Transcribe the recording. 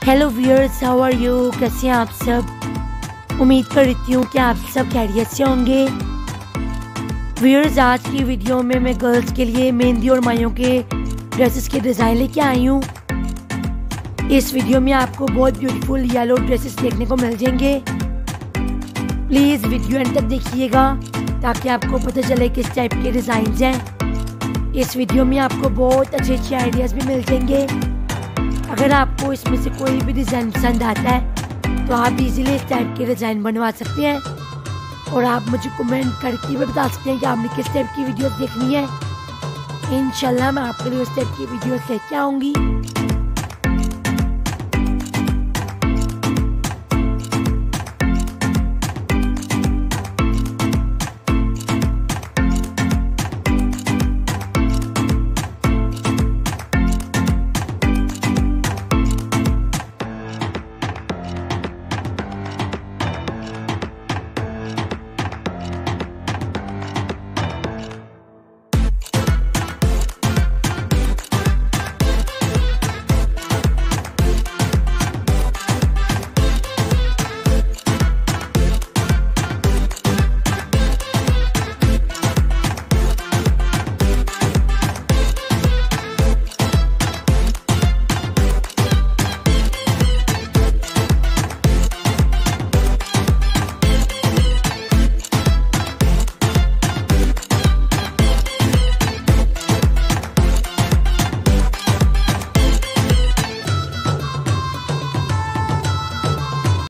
Hello viewers, how are you? कैसे हैं आप सब? उम्मीद करती हूँ कि आप सब खैरियत से होंगे। व्यूअर्स, आज की वीडियो में मैं गर्ल्स के लिए मेहंदी और मायों के ड्रेसेस के डिज़ाइन लेके आई हूँ। इस वीडियो में आपको बहुत ब्यूटीफुल येलो ड्रेसेस देखने को मिल जाएंगे। प्लीज़ वीडियो एंड तक देखिएगा ताकि आपको पता चले किस टाइप के डिज़ाइंस हैं। इस वीडियो में आपको बहुत अच्छे अच्छे आइडियाज़ भी मिल जाएंगे। अगर आपको इसमें से कोई भी डिज़ाइन पसंद आता है तो आप इजीली इस टाइप के डिज़ाइन बनवा सकते हैं और आप मुझे कमेंट करके भी बता सकते हैं कि आपने किस टाइप की वीडियोस देखनी है। इंशाल्लाह मैं आपके लिए उस टाइप की वीडियोस लेके आऊँगी।